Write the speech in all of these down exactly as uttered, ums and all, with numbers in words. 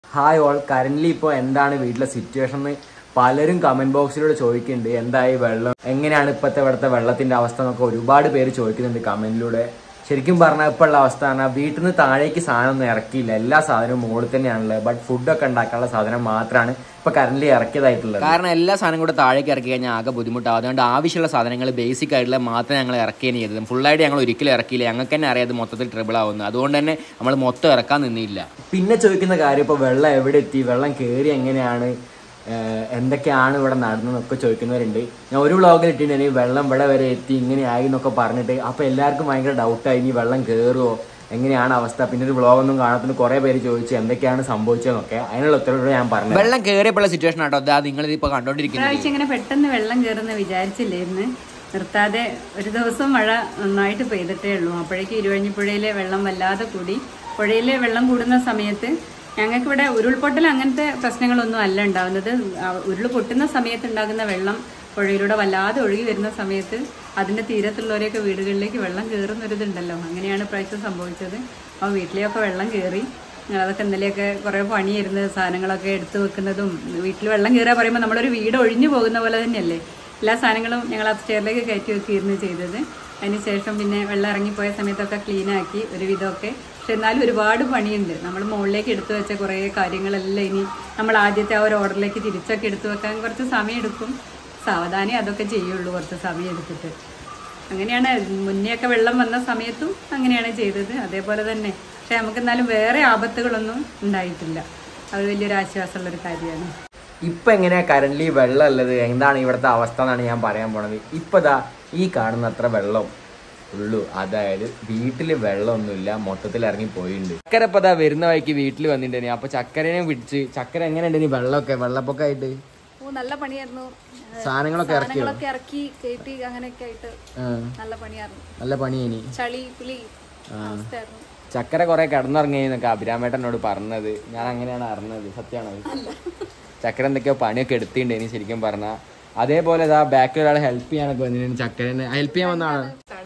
Hi all, current ഇപ്പോൾ എന്താണ് വീട്ടിലെ സിറ്റുവേഷൻ എന്ന് പലരും കമന്റ് ബോക്സിലൂടെ ചോദിക്കുന്നുണ്ട്. എന്തായി വെള്ളം, എങ്ങനെയാണ് ഇപ്പോഴത്തെ ഇവിടുത്തെ വെള്ളത്തിന്റെ അവസ്ഥ എന്നൊക്കെ ഒരുപാട് പേര് ചോദിക്കുന്നുണ്ട് കമന്റിലൂടെ. ശരിക്കും പറഞ്ഞാൽ ഇപ്പോൾ ഉള്ള അവസ്ഥ പറഞ്ഞാൽ വീട്ടിൽ നിന്ന് താഴേക്ക് സാധനം ഒന്നും ഇറക്കിയില്ല, എല്ലാ സാധനവും മുകളിൽ തന്നെയാണുള്ളത്. ബട്ട് ഫുഡൊക്കെ ഉണ്ടാക്കാനുള്ള സാധനം മാത്രമാണ് ഇപ്പൊ കറന്റ് ഇറക്കിയതായിട്ടുള്ളത്. കാരണം എല്ലാ സാധനം കൂടെ താഴേക്ക് ഇറക്കി കഴിഞ്ഞാൽ ആകെ ബുദ്ധിമുട്ടാവും. അതുകൊണ്ട് ആവശ്യമുള്ള സാധനങ്ങൾ ബേസിക് ആയിട്ടുള്ള മാത്രമേ ഞങ്ങൾ ഇറക്കുകയും ചെയ്തത്. ഫുള്ളായിട്ട് ഞങ്ങൾ ഒരിക്കലും ഇറക്കിയില്ല, ഞങ്ങൾക്ക് തന്നെ അറിയാതെ മൊത്തത്തിൽ ട്രിബിൾ ആവുന്നു. അതുകൊണ്ട് തന്നെ നമ്മൾ മൊത്തം ഇറക്കാൻ നിന്നില്ല. പിന്നെ ചോദിക്കുന്ന കാര്യം ഇപ്പോൾ വെള്ളം എവിടെ എത്തി, വെള്ളം കയറി എങ്ങനെയാണ്, എന്തൊക്കെയാണ് ഇവിടെ നടന്നതെന്നൊക്കെ ചോദിക്കുന്നവരുണ്ട്. ഞാൻ ഒരു വ്ളോഗിൽ ഇട്ടിട്ടുണ്ടെങ്കിൽ വെള്ളം ഇവിടെ വരെ എത്തി ഇങ്ങനെയായി എന്നൊക്കെ പറഞ്ഞിട്ട്, അപ്പോൾ എല്ലാവർക്കും ഭയങ്കര ഡൗട്ടായി ഇനി വെള്ളം കയറുമോ, എങ്ങനെയാണ് അവസ്ഥ. പിന്നെ ഒരു വ്ളോഗൊന്നും കാണാത്തതിന് കുറേ പേര് ചോദിച്ചു എന്തൊക്കെയാണ് സംഭവിച്ചതെന്നൊക്കെ. അതിനുള്ള ഉത്തരവ് ഞാൻ പറഞ്ഞു. വെള്ളം കയറിയപ്പോഴുള്ള സിറ്റുവേഷൻ ആട്ടോ അതാ നിങ്ങൾ ഇപ്പോൾ കണ്ടോണ്ടിരിക്കുന്നത്. ഇങ്ങനെ പെട്ടെന്ന് വെള്ളം കയറുന്ന വിചാരിച്ചില്ലായിരുന്നു. നിർത്താതെ ഒരു ദിവസം മഴ നന്നായിട്ട് പെയ്തിട്ടേ ഉള്ളൂ. അപ്പോഴേക്കും ഇരുവഴിഞ്ഞിപ്പുഴയിലെ വെള്ളം വല്ലാതെ കൂടി. പുഴയിലെ വെള്ളം കൂടുന്ന സമയത്ത് ഞങ്ങൾക്കിവിടെ ഉരുൾപൊട്ടൽ അങ്ങനത്തെ പ്രശ്നങ്ങളൊന്നും അല്ല ഉണ്ടാകുന്നത്. ഉരുൾ പൊട്ടുന്ന സമയത്ത് ഉണ്ടാകുന്ന വെള്ളം പുഴയിലൂടെ വല്ലാതെ ഒഴുകി വരുന്ന സമയത്ത് അതിൻ്റെ തീരത്തുള്ളവരെയൊക്കെ വീടുകളിലേക്ക് വെള്ളം കയറുന്നൊരിതുണ്ടല്ലോ. അങ്ങനെയാണ് പ്രാവശ്യം സംഭവിച്ചത്. അപ്പോൾ വീട്ടിലെയൊക്കെ വെള്ളം കയറി. അതൊക്കെ ഇന്നലെയൊക്കെ കുറേ പണിയായിരുന്നു, സാധനങ്ങളൊക്കെ എടുത്തു വെക്കുന്നതും. വീട്ടിൽ വെള്ളം കയറുക പറയുമ്പോൾ നമ്മളൊരു വീട് ഒഴിഞ്ഞു പോകുന്ന പോലെ തന്നെയല്ലേ. എല്ലാ സാധനങ്ങളും ഞങ്ങൾ അപ്സ്റ്റെയറിലേക്ക് കയറ്റി വെക്കുകയായിരുന്നു ചെയ്തത്. അതിനുശേഷം പിന്നെ വെള്ളം ഇറങ്ങിപ്പോയ സമയത്തൊക്കെ ക്ലീനാക്കി ഒരുവിധമൊക്കെ. പക്ഷെ എന്നാലും ഒരുപാട് പണിയുണ്ട്. നമ്മൾ മുകളിലേക്ക് എടുത്തു വെച്ച കുറേ കാര്യങ്ങളെല്ലാം ഇനി നമ്മൾ ആദ്യത്തെ ആ ഒരു ഓർഡറിലേക്ക് തിരിച്ചൊക്കെ എടുത്തു വെക്കാൻ കുറച്ച് സമയം എടുക്കും. സാവധാനം അതൊക്കെ ചെയ്യുള്ളൂ, കുറച്ച് സമയം എടുത്തിട്ട്. അങ്ങനെയാണ് മുന്നേ ഒക്കെ വെള്ളം വന്ന സമയത്തും അങ്ങനെയാണ് ചെയ്തത്, അതേപോലെ തന്നെ. പക്ഷെ നമുക്ക് എന്നാലും വേറെ ആപത്തുകളൊന്നും ഉണ്ടായിട്ടില്ല. അത് വലിയൊരു ആശ്വാസമുള്ളൊരു കാര്യമാണ്. ഇപ്പം എങ്ങനെയാ കറന്റ് വെള്ളം ഉള്ളത്, എന്താണ് ഇവിടുത്തെ അവസ്ഥ എന്നാണ് ഞാൻ പറയാൻ പോണത്. ഇപ്പം ദാ ഈ കാണുന്ന അത്ര വെള്ളം ഉള്ളൂ. അതായത് വീട്ടിൽ വെള്ളമൊന്നുമില്ല, മൊത്തത്തിൽ ഇറങ്ങി പോയിട്ടുണ്ട്. ചക്കര ഇപ്പം അതാ വരുന്ന വഴിക്ക് വീട്ടിൽ വന്നിട്ടുണ്ടെനി. അപ്പൊ ചക്കരനെ പിടിച്ച് ചക്കര എങ്ങനെയുണ്ട് വെള്ളമൊക്കെ വെള്ളപ്പൊക്കെ ആയിട്ട് നല്ല പണിയായിരുന്നു. സാധനങ്ങളൊക്കെ ഇറക്കി ഇറക്കി കയറ്റി അങ്ങനെയൊക്കെ ആയിട്ട് നല്ല പണിയായിരുന്നു. നല്ല പണിയേനി. ചളി പുളി അവസ്ഥയായിരുന്നു. ചക്കര കുറെ കിടന്നിറങ്ങിയെന്നൊക്കെ അഭിരാമേട്ടനോട് പറഞ്ഞത്. ഞാൻ അങ്ങനെയാണ് അറിഞ്ഞത്. സത്യമാണത്. ചക്കര എന്തൊക്കെയോ പണിയൊക്കെ എടുത്തിട്ടുണ്ടേനി ശരിക്കും പറഞ്ഞാൽ. അതേപോലെ ഇതാ ബാക്കിൽ ഒരാൾ ഹെൽപ്പ് ചെയ്യാനൊക്കെ വന്നിട്ടുണ്ട്. ചക്കരനെ ഹെൽപ്പ് ചെയ്യാൻ വന്നതാണ്.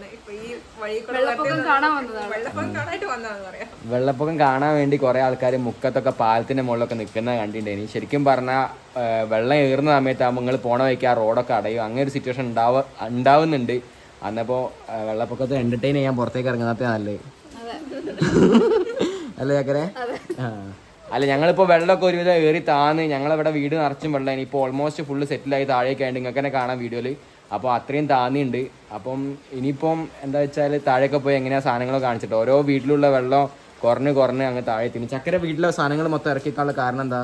വെള്ളപ്പൊക്കം കാണാൻ വേണ്ടി കുറെ ആൾക്കാർ മുക്കത്തൊക്കെ പാലത്തിന്റെ മുകളിലൊക്കെ നിൽക്കുന്നത് കണ്ടിട്ടുണ്ടേനി. ശരിക്കും പറഞ്ഞാൽ വെള്ളം ഏറുന്ന സമയത്താകുമ്പോൾ നിങ്ങൾ പോണ വയ്ക്ക് ആ റോഡൊക്കെ അടയും. അങ്ങനെ ഒരു സിറ്റുവേഷൻ ഉണ്ടാവ ഉണ്ടാവുന്നുണ്ട്. അന്നപ്പോ വെള്ളപ്പൊക്കത്തെ എന്റർടൈൻ ചെയ്യാൻ പുറത്തേക്ക് ഇറങ്ങുന്നതേ നല്ലത് അല്ലേ ചക്കരെ? ആ അല്ല, ഞങ്ങളിപ്പോ വെള്ളമൊക്കെ ഒരുവിധം ഏറി താന്ന് ഞങ്ങളിവിടെ വീട് നിറച്ചും വെള്ളം. ഇപ്പോൾ ഓൾമോസ്റ്റ് ഫുള്ള് സെറ്റിലായി താഴേക്ക് ആയിട്ട് നിങ്ങൾക്ക് തന്നെ കാണാം വീഡിയോയിൽ. അപ്പോൾ അത്രയും താന്നിയുണ്ട്. അപ്പം ഇനിയിപ്പം എന്താ വെച്ചാൽ താഴേക്ക് പോയി എങ്ങനെയാ സാധനങ്ങളൊക്കെ കാണിച്ചിട്ട് ഓരോ വീട്ടിലുള്ള വെള്ളം കുറഞ്ഞ് കുറഞ്ഞ് അങ്ങ് താഴെ തിരിഞ്ഞ്. ചക്കര വീട്ടിലെ സാധനങ്ങൾ മൊത്തം ഇറക്കിക്കാനുള്ള കാരണം എന്താ?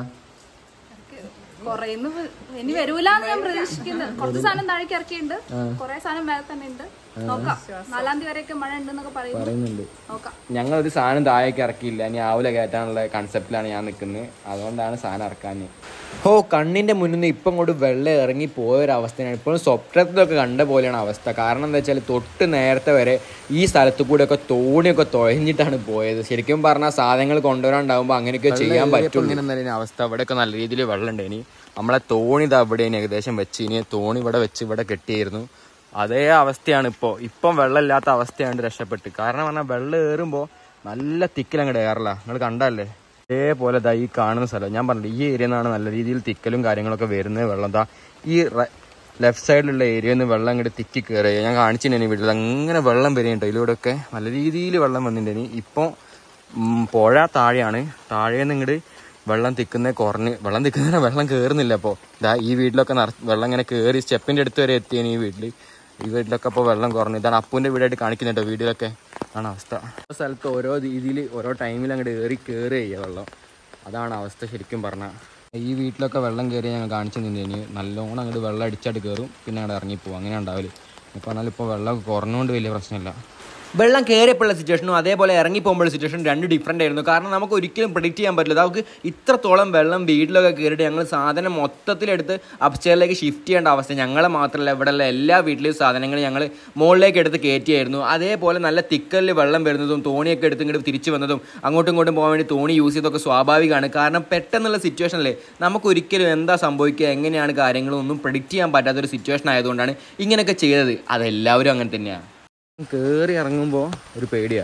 ഇനി വരൂലെന്ന് ഞാൻ പ്രതീക്ഷിക്കുന്നത്. കുറച്ച് സാധനം താഴേക്ക് ഇറക്കിയിട്ടുണ്ട്, കുറെ സാധനം മേലെ തന്നെ ഉണ്ട്. നോക്കാം, നാലാം തീയതി വരെയൊക്കെ മഴ ഉണ്ടെന്നൊക്കെ പറയുന്നുണ്ട്. നോക്കാം. ഞങ്ങളൊരു സാധനം താഴേക്ക് ഇറക്കിയില്ല, ഇനി ആവില കയറ്റാനുള്ള കൺസെപ്റ്റിലാണ് ഞാൻ നിൽക്കുന്നത്. അതുകൊണ്ടാണ് സാധനം ഇറക്കാൻ. ഓ കണ്ണിൻ്റെ മുന്നിൽ നിന്ന് ഇപ്പം കൊണ്ട് വെള്ളം ഇറങ്ങി പോയൊരവസ്ഥയാണ്. ഇപ്പോഴും സ്വപ്നത്തിലൊക്കെ കണ്ട പോലെയാണ് അവസ്ഥ. കാരണം എന്താ വെച്ചാൽ തൊട്ട് നേരത്തെ വരെ ഈ സ്ഥലത്തു കൂടെയൊക്കെ തോണിയൊക്കെ തുഴഞ്ഞിട്ടാണ് പോയത്. ശരിക്കും പറഞ്ഞാൽ സാധനങ്ങൾ കൊണ്ടുവരാണ്ടാകുമ്പോൾ അങ്ങനെയൊക്കെ ചെയ്യാൻ പറ്റും. ഇങ്ങനെ അവസ്ഥ. ഇവിടെയൊക്കെ നല്ല രീതിയിൽ വെള്ളം ഉണ്ട്. ഇനി നമ്മളെ തോണി ഇതാ ഇവിടെ ഏകദേശം വെച്ച്, ഇനി തോണി ഇവിടെ വെച്ച് ഇവിടെ കെട്ടിയായിരുന്നു. അതേ അവസ്ഥയാണ് ഇപ്പോൾ. ഇപ്പം വെള്ളമില്ലാത്ത അവസ്ഥയാണ് രക്ഷപ്പെട്ട്. കാരണം പറഞ്ഞാൽ വെള്ളം ഏറുമ്പോൾ നല്ല തിക്കിലങ്ങോട്ട് ഏറില്ല. നിങ്ങൾ കണ്ടല്ലേ അതേപോലെ ദാ ഈ കാണുന്ന സ്ഥലം ഞാൻ പറഞ്ഞില്ല, ഈ ഏരിയ നിന്നാണ് നല്ല രീതിയിൽ തിക്കലും കാര്യങ്ങളൊക്കെ വരുന്നത്. വെള്ളം ദാ ഈ ലെഫ്റ്റ് സൈഡിലുള്ള ഏരിയയിൽ നിന്ന് വെള്ളം ഇങ്ങോട്ട് തിക്കി കയറുക. ഞാൻ കാണിച്ചിട്ടുണ്ടെങ്കിൽ വീട്ടിൽ അങ്ങനെ വെള്ളം വരുന്നുണ്ട്. ഇതിലൂടെയൊക്കെ നല്ല രീതിയിൽ വെള്ളം വന്നിട്ടുണ്ടെങ്കിൽ. ഇപ്പോൾ പുഴ താഴെയാണ്, താഴേന്ന് ഇങ്ങോട്ട് വെള്ളം തിക്കുന്ന കുറഞ്ഞ് വെള്ളം തിക്കുന്ന വെള്ളം കയറുന്നില്ല. അപ്പോൾ ഇതാ ഈ വീട്ടിലൊക്കെ നിറ വെള്ളം ഇങ്ങനെ കയറി സ്റ്റെപ്പിൻ്റെ അടുത്ത് വരെ എത്തിയാണ് ഈ വീട്ടിൽ. ഈ വീട്ടിലൊക്കെ ഇപ്പോൾ വെള്ളം കുറഞ്ഞു. ഇതാണ് അപ്പൂൻ്റെ വീടായിട്ട് കാണിക്കുന്നുണ്ടോ വീട്ടിലൊക്കെ ആണ് അവസ്ഥ. ഓരോ സ്ഥലത്ത് ഓരോ രീതിയിൽ ഓരോ ടൈമിൽ അങ്ങോട്ട് ഏറി കയറി ചെയ്യുക വെള്ളം. അതാണ് അവസ്ഥ ശരിക്കും പറഞ്ഞാൽ. ഈ വീട്ടിലൊക്കെ വെള്ളം കയറി ഞങ്ങൾ കാണിച്ചു നിന്നേന് നല്ലോണം അങ്ങോട്ട് വെള്ളം അടിച്ചായിട്ട് കയറും, പിന്നെ അങ്ങോട്ട് ഇറങ്ങിപ്പോവും. അങ്ങനെ ഉണ്ടാവില്ല. ഇപ്പോൾ പറഞ്ഞാൽ ഇപ്പോൾ വെള്ളം കുറഞ്ഞുകൊണ്ട് വലിയ പ്രശ്നമില്ല. വെള്ളം കയറിയപ്പോഴുള്ള സിറ്റുവേഷനും അതേപോലെ ഇറങ്ങി പോകുമ്പോഴുള്ള സിറ്റുവേഷൻ രണ്ട് ഡിഫറൻ്റ് ആയിരുന്നു. കാരണം നമുക്ക് ഒരിക്കലും പ്രെഡിക്റ്റ് ചെയ്യാൻ പറ്റില്ല. നമുക്ക് ഇത്രത്തോളം വെള്ളം വീട്ടിലൊക്കെ കയറിയിട്ട് ഞങ്ങൾ സാധനം മൊത്തത്തിലെടുത്ത് അപ്സ്റ്റെയറിലേക്ക് ഷിഫ്റ്റ് ചെയ്യേണ്ട അവസ്ഥ. ഞങ്ങളെ മാത്രമല്ല ഇവിടെയുള്ള എല്ലാ വീട്ടിലെയും സാധനങ്ങൾ ഞങ്ങൾ മുകളിലേക്ക് എടുത്ത് കയറ്റിയായിരുന്നു. അതേപോലെ നല്ല തിക്കലിൽ വെള്ളം വരുന്നതും തോണിയൊക്കെ എടുത്ത് ഇങ്ങോട്ട് തിരിച്ചു വന്നതും അങ്ങോട്ടും ഇങ്ങോട്ടും പോകാൻ വേണ്ടി തോണി യൂസ് ചെയ്തൊക്കെ സ്വാഭാവികമാണ്. കാരണം പെട്ടെന്നുള്ള സിറ്റുവേഷനല്ലേ, നമുക്കൊരിക്കലും എന്താ സംഭവിക്കുക എങ്ങനെയാണ് കാര്യങ്ങളൊന്നും പ്രെഡിക്റ്റ് ചെയ്യാൻ പറ്റാത്തൊരു സിറ്റുവേഷൻ ആയതുകൊണ്ടാണ് ഇങ്ങനെയൊക്കെ ചെയ്തത്. അതെല്ലാവരും അങ്ങനെ തന്നെയാണ്. കയറി ഇറങ്ങുമ്പോൾ ഒരു പേടിയാണ്.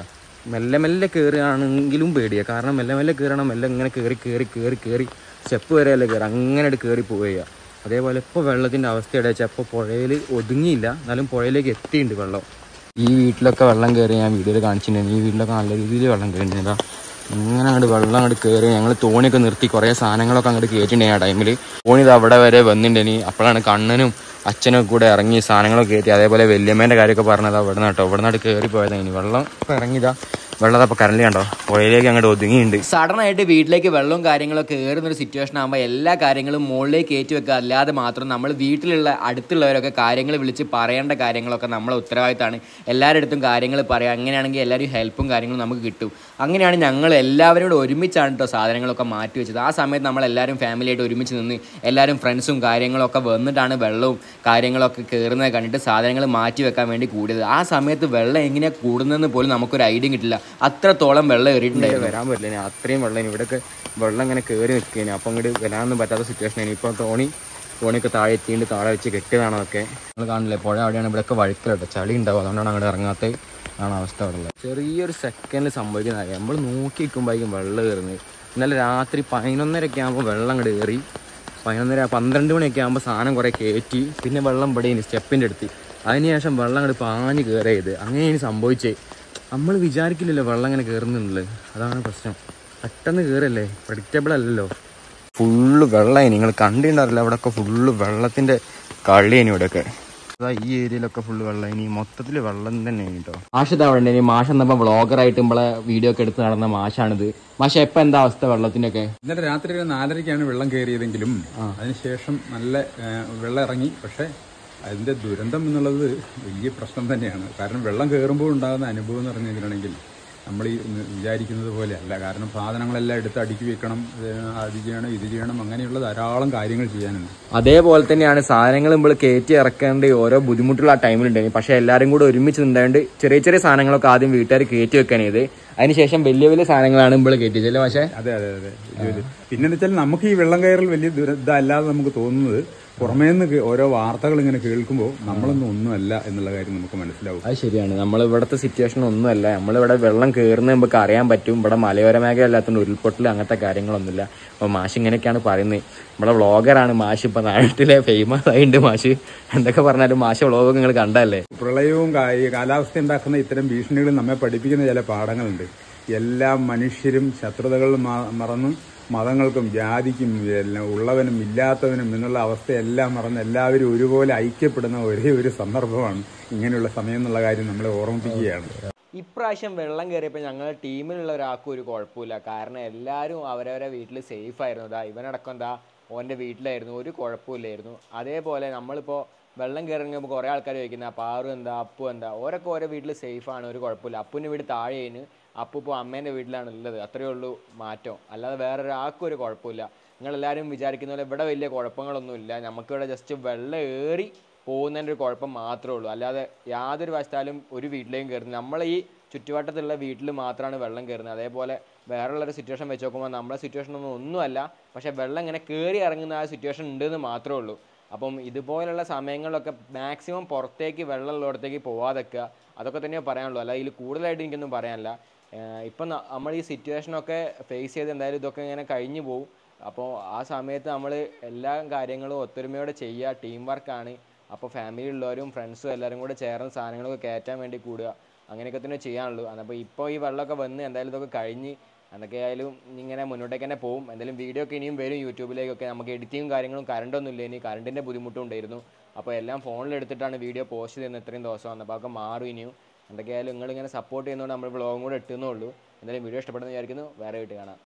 മെല്ലെ മെല്ലെ കയറുകയാണെങ്കിലും പേടിയാണ്. കാരണം മെല്ലെ മെല്ലെ കയറണം, മെല്ലെ ഇങ്ങനെ കയറി കയറി കയറി കയറി സ്റ്റെപ്പ് വരെയല്ലേ കയറി അങ്ങനെ കയറി പോവുക. അതേപോലെ ഇപ്പോൾ വെള്ളത്തിൻ്റെ അവസ്ഥയുടെ വെച്ചാൽ ഇപ്പോൾ പുഴയിൽ ഒതുങ്ങിയില്ല, എന്നാലും പുഴയിലേക്ക് എത്തിയിട്ടുണ്ട് വെള്ളം. ഈ വീട്ടിലൊക്കെ വെള്ളം കയറി ഞാൻ വീഡിയോയിൽ കാണിച്ചിട്ടുണ്ടായിരുന്നു. ഈ വീട്ടിലൊക്കെ നല്ല രീതിയിൽ വെള്ളം കയറിയിട്ടുണ്ട്. ഇങ്ങനെ അങ്ങോട്ട് വെള്ളം അങ്ങോട്ട് കയറി ഞങ്ങൾ തോണിയൊക്കെ നിർത്തി കുറേ സാധനങ്ങളൊക്കെ അങ്ങോട്ട് കയറ്റിണ്ടായി. ആ ടൈമിൽ തോണി ഇത് അവിടെ വരെ വന്നിട്ടുണ്ടെനി. അപ്പോഴാണ് കണ്ണനും അച്ഛനും കൂടെ ഇറങ്ങി സാധനങ്ങളൊക്കെ കയറ്റി. അതേപോലെ വല്യമ്മേൻ്റെ കാര്യമൊക്കെ പറഞ്ഞത് അവിടെ നിന്ന് കേട്ടോ, ഇവിടെ നിന്നായിട്ട് കയറി പോയതാണ്. ഇനി വെള്ളം ഇപ്പോൾ ഇറങ്ങിയതാ, വെള്ളം അപ്പോൾ കറണ്ട് കണ്ടോ പുഴയിലേക്ക് അങ്ങോട്ട് ഒതുങ്ങിയിട്ടുണ്ട്. സഡൻ ആയിട്ട് വീട്ടിലേക്ക് വെള്ളവും കാര്യങ്ങളൊക്കെ കയറുന്നൊരു സിറ്റുവേഷൻ ആകുമ്പോൾ എല്ലാ കാര്യങ്ങളും മുകളിലേക്ക് കയറ്റി വെക്കുക. അല്ലാതെ മാത്രം നമ്മൾ വീട്ടിലുള്ള അടുത്തുള്ളവരൊക്കെ കാര്യങ്ങൾ വിളിച്ച് പറയേണ്ട കാര്യങ്ങളൊക്കെ നമ്മളെ ഉത്തരവാദിത്തമാണ്. എല്ലാവരുടെ അടുത്തും കാര്യങ്ങൾ പറയാം. അങ്ങനെയാണെങ്കിൽ എല്ലാവരും ഹെൽപ്പും കാര്യങ്ങളും നമുക്ക് കിട്ടും. അങ്ങനെയാണ് ഞങ്ങൾ എല്ലാവരോടും ഒരുമിച്ചാണ് കേട്ടോ സാധനങ്ങളൊക്കെ മാറ്റി വെച്ചത്. ആ സമയത്ത് നമ്മളെല്ലാവരും ഫാമിലിയായിട്ട് ഒരുമിച്ച് നിന്ന് എല്ലാവരും ഫ്രണ്ട്സും കാര്യങ്ങളൊക്കെ വന്നിട്ടാണ് വെള്ളവും കാര്യങ്ങളൊക്കെ കയറുന്നത് കണ്ടിട്ട് സാധനങ്ങൾ മാറ്റി വെക്കാൻ വേണ്ടി കൂടിയത്. ആ സമയത്ത് വെള്ളം എങ്ങനെയാണ് കൂടുന്നതെന്ന് പോലും നമുക്കൊരു ഐഡിയ കിട്ടില്ല. അത്രത്തോളം വെള്ളം കയറിയിട്ടുണ്ടായിരുന്നു. വരാൻ പറ്റില്ല, ഞാൻ അത്രയും വെള്ളം ഇവിടെയൊക്കെ വെള്ളം ഇങ്ങനെ കയറി നിൽക്കുകയാണ്. അപ്പം അങ്ങോട്ട് വരാനൊന്നും പറ്റാത്ത സിറ്റുവേഷനാണ്. ഇപ്പോൾ തോണി തോണിയൊക്കെ താഴെ എത്തിയിട്ട് താഴെ വെച്ച് കെട്ടിയതാണ് അതൊക്കെ. നമ്മൾ കാണില്ലേ പുഴ അവിടെയാണ്, ഇവിടെയൊക്കെ വഴുക്കലോട്ടോ ചളി ഉണ്ടാവും. അതുകൊണ്ടാണ് അങ്ങോട്ട് ഇറങ്ങാത്ത ആണ് അവസ്ഥ അവിടെ ഉള്ളത്. ചെറിയൊരു സെക്കൻഡിൽ സംഭവിക്കുന്നത് നമ്മൾ നോക്കി നിൽക്കുമ്പോഴേക്കും വെള്ളം കയറുന്നത്. ഇന്നലെ രാത്രി പതിനൊന്നരയൊക്കെ ആകുമ്പോൾ വെള്ളം അങ്ങോട്ട് കയറി. പതിനൊന്നര പന്ത്രണ്ട് മണിയൊക്കെ ആകുമ്പോൾ സാധനം കുറേ കയറ്റി. പിന്നെ വെള്ളം ഇവിടെ ഇനി സ്റ്റെപ്പിൻ്റെ അടുത്ത്. അതിനുശേഷം വെള്ളം അങ്ങോട്ട് പാഞ്ഞ് കയറിയത്. അങ്ങനെയാണ് സംഭവിച്ചേ. നമ്മൾ വിചാരിക്കില്ലല്ലോ വെള്ളം ഇങ്ങനെ കയറുന്നുള്ളത്. അതാണ് പ്രശ്നം. പെട്ടെന്ന് കയറല്ലേ, പ്രഡിക്റ്റബിൾ അല്ലല്ലോ. ഫുള്ള് വെള്ളമായി, നിങ്ങൾ കണ്ടിട്ടുണ്ടാവില്ല. അവിടെയൊക്കെ ഫുള്ള് വെള്ളത്തിൻ്റെ കളിയാണ് ഇവിടെയൊക്കെ. അതാ ഈ ഏരിയയിലൊക്കെ ഫുള്ള് വെള്ളം. ഇനി മൊത്തത്തിൽ വെള്ളം തന്നെയാണ് കേട്ടോ. മാഷ് അവിടെ ഉണ്ട്. ഇനി മാഷ് എന്നപ്പോൾ വ്ളോഗറായിട്ട് നമ്മളെ വീഡിയോ ഒക്കെ എടുത്ത് നടന്ന മാഷാണിത്. മാഷ എപ്പോൾ എന്താ അവസ്ഥ വെള്ളത്തിൻ്റെയൊക്കെ? ഇന്നലെ രാത്രി ഒരു നാലരയ്ക്കാണ് വെള്ളം കയറിയതെങ്കിലും അതിനുശേഷം നല്ല വെള്ളം ഇറങ്ങി. പക്ഷേ അതിൻ്റെ ദുരന്തം എന്നുള്ളത് വലിയ പ്രശ്നം തന്നെയാണ്. കാരണം വെള്ളം കയറുമ്പോൾ ഉണ്ടാകുന്ന അനുഭവം എന്ന് പറഞ്ഞു കഴിഞ്ഞിട്ടുണ്ടെങ്കിൽ നമ്മൾ ഈ വിചാരിക്കുന്നത് പോലെ അല്ല. കാരണം സാധനങ്ങളെല്ലാം എടുത്ത് അടുക്കി വെക്കണം, അത് ചെയ്യണം ഇത് ചെയ്യണം, അങ്ങനെയുള്ള ധാരാളം കാര്യങ്ങൾ ചെയ്യാനുണ്ട്. അതേപോലെ തന്നെയാണ് സാധനങ്ങൾ നമ്മൾ കയറ്റി ഇറക്കേണ്ട ഓരോ ബുദ്ധിമുട്ടുള്ള ആ ടൈമിലുണ്ടായിരുന്നു. പക്ഷേ എല്ലാവരും കൂടെ ഒരുമിച്ച് ഉണ്ടായതുകൊണ്ട് ചെറിയ ചെറിയ സാധനങ്ങളൊക്കെ ആദ്യം വീട്ടുകാർ കയറ്റി വെക്കാനത്. അതിനുശേഷം വലിയ വലിയ സാധനങ്ങളാണ് നമ്മൾ കയറ്റിച്ചല്ലേ പക്ഷേ? അതെ അതെ അതെ. പിന്നെന്ന് വെച്ചാൽ നമുക്ക് ഈ വെള്ളം കയറൽ വലിയ ദുരിതമല്ലാതെ നമുക്ക് തോന്നുന്നത് പുറമേ നിന്ന് ഓരോ വാർത്തകൾ ഇങ്ങനെ കേൾക്കുമ്പോൾ നമ്മളൊന്നും ഒന്നുമല്ല എന്നുള്ള കാര്യം നമുക്ക് മനസ്സിലാവും. അത് ശരിയാണ്. നമ്മൾ ഇവിടുത്തെ സിറ്റുവേഷൻ ഒന്നുമല്ല. നമ്മളിവിടെ വെള്ളം കയറുന്നത് നമുക്ക് അറിയാൻ പറ്റും. ഇവിടെ മലയോര മേഖല അല്ലാത്തതുകൊണ്ട് ഉരുൾപൊട്ടൽ അങ്ങനത്തെ കാര്യങ്ങളൊന്നുമില്ല. അപ്പോൾ മാഷ് ഇങ്ങനെയൊക്കെയാണ് പറയുന്നത്. നമ്മളെ വ്ളോഗറാണ് മാഷ്. ഇപ്പം നാട്ടിലെ ഫേമസ് ആയിട്ടുണ്ട് മാഷ്. എന്തൊക്കെ പറഞ്ഞാലും മാഷ് വ്ളോഗ് നിങ്ങൾ കണ്ടല്ലേ. പ്രളയവും കാലാവസ്ഥ ഉണ്ടാക്കുന്ന ഇത്തരം ഭീഷണികൾ നമ്മെ പഠിപ്പിക്കുന്ന ചില പാഠങ്ങളുണ്ട്. എല്ലാ മനുഷ്യരും ശത്രുതകൾ മറന്ന് മതങ്ങൾക്കും ജാതിക്കും എല്ലാം ഉള്ളവനും ഇല്ലാത്തവനും എന്നുള്ള അവസ്ഥയെല്ലാം മറന്ന് എല്ലാവരും ഒരുപോലെ ഐക്യപ്പെടുന്ന ഒരേ ഒരു സന്ദർഭമാണ് ഇങ്ങനെയുള്ള സമയം എന്നുള്ള കാര്യം നമ്മളെ ഓർമ്മിപ്പിക്കുകയാണ്. ഇപ്രാവശ്യം വെള്ളം കയറിയപ്പോൾ ഞങ്ങളുടെ ടീമിലുള്ള ഒരാൾക്കും ഒരു കുഴപ്പമില്ല. കാരണം എല്ലാവരും അവരവരെ വീട്ടിൽ സേഫ് ആയിരുന്നു. ഇതാ ഇവനടക്കം എന്താ ഓൻ്റെ വീട്ടിലായിരുന്നു, ഒരു കുഴപ്പമില്ലായിരുന്നു. അതേപോലെ നമ്മളിപ്പോൾ വെള്ളം കയറിയപ്പോൾ കുറേ ആൾക്കാർ ചോദിക്കുന്നത് പാറു എന്താ അപ്പു എന്താ, ഓരൊക്കെ ഓരോ വീട്ടിൽ സേഫാണ്, ഒരു കുഴപ്പമില്ല. അപ്പുവിൻ്റെ വീട് താഴെയാണ്, അപ്പു ഇപ്പോൾ അമ്മേൻ്റെ വീട്ടിലാണ് ഉള്ളത്. അത്രയേ ഉള്ളൂ മാറ്റം. അല്ലാതെ വേറൊരാൾക്കും ഒരു കുഴപ്പമില്ല. നിങ്ങളെല്ലാവരും വിചാരിക്കുന്ന പോലെ ഇവിടെ വലിയ കുഴപ്പങ്ങളൊന്നുമില്ല. നമുക്കിവിടെ ജസ്റ്റ് വെള്ളം ഏറി പോകുന്നതിൻ്റെ ഒരു കുഴപ്പം മാത്രമേ ഉള്ളൂ. അല്ലാതെ യാതൊരു വശത്താലും ഒരു വീട്ടിലേക്കും കയറുന്നത്. നമ്മളെ ഈ ചുറ്റുവട്ടത്തുള്ള വീട്ടിൽ മാത്രമാണ് വെള്ളം കയറുന്നത്. അതേപോലെ വേറെയുള്ളൊരു സിറ്റുവേഷൻ വെച്ച് നോക്കുമ്പോൾ നമ്മളെ സിറ്റുവേഷനൊന്നും ഒന്നുമല്ല. പക്ഷേ വെള്ളം ഇങ്ങനെ കയറി ഇറങ്ങുന്ന ആ സിറ്റുവേഷൻ ഉണ്ടെന്ന് മാത്രമേ ഉള്ളൂ. അപ്പം ഇതുപോലുള്ള സമയങ്ങളിലൊക്കെ മാക്സിമം പുറത്തേക്ക് വെള്ളമുള്ളിടത്തേക്ക് പോവാതെക്കുക. അതൊക്കെ തന്നെ പറയാനുള്ളൂ. അല്ല ഇതിൽ കൂടുതലായിട്ട് എനിക്കൊന്നും പറയാനില്ല. ഇപ്പം നമ്മൾ ഈ സിറ്റുവേഷനൊക്കെ ഫേസ് ചെയ്ത് എന്തായാലും ഇതൊക്കെ ഇങ്ങനെ കഴിഞ്ഞു പോകും. അപ്പോൾ ആ സമയത്ത് നമ്മൾ എല്ലാ കാര്യങ്ങളും ഒത്തൊരുമയോടെ ചെയ്യുക. ടീം വർക്കാണ്. അപ്പോൾ ഫാമിലി ഉള്ളവരും ഫ്രണ്ട്സും എല്ലാവരും കൂടെ ചേർന്ന് സാധനങ്ങളൊക്കെ കയറ്റാൻ വേണ്ടി കൂടുക. അങ്ങനെയൊക്കെ തന്നെ ചെയ്യാനുള്ളൂ. അപ്പോൾ ഇപ്പോൾ ഈ വെള്ളമൊക്കെ വന്ന് എന്തായാലും ഇതൊക്കെ കഴിഞ്ഞ് എന്തൊക്കെ ആയാലും ഇങ്ങനെ മുന്നോട്ടേക്ക് തന്നെ പോകും. എന്തായാലും വീഡിയോ ഒക്കെ ഇനിയും വരും യൂട്യൂബിലേക്കൊക്കെ. നമുക്ക് എഡിറ്റിങ്ങും കാര്യങ്ങളും കറണ്ടൊന്നും ഇല്ല, ഇനി കറണ്ടിൻ്റെ ബുദ്ധിമുട്ടും ഉണ്ടായിരുന്നു. അപ്പോൾ എല്ലാം ഫോണിലെടുത്തിട്ടാണ് വീഡിയോ പോസ്റ്റ് ചെയ്യുന്നത് ഇത്രയും ദിവസം വന്നപ്പോൾ. അതൊക്കെ മാറും ഇനിയും. എന്തൊക്കെയായാലും നിങ്ങളിങ്ങനെ സപ്പോർട്ട് ചെയ്യുന്നതുകൊണ്ട് നമ്മൾ വ്ളോഗും കൂടെ ഇട്ടുന്നേ ഉള്ളൂ. എന്തായാലും വീഡിയോ ഇഷ്ടപ്പെടുന്ന വിചാരിക്കുന്നു. വേറെ ആയിട്ട് കാണാം.